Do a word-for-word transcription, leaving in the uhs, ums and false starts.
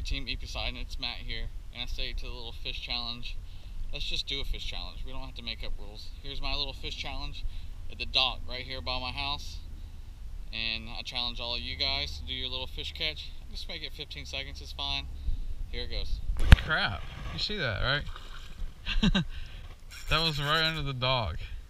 Team E Poseidon, it's Matt here, and I say to the little fish challenge, let's just do a fish challenge. We don't have to make up rules. Here's my little fish challenge at the dock right here by my house, and I challenge all of you guys to do your little fish catch. Just make it fifteen seconds, it's fine. Here it goes. Crap, you see that, right? That was right under the dock.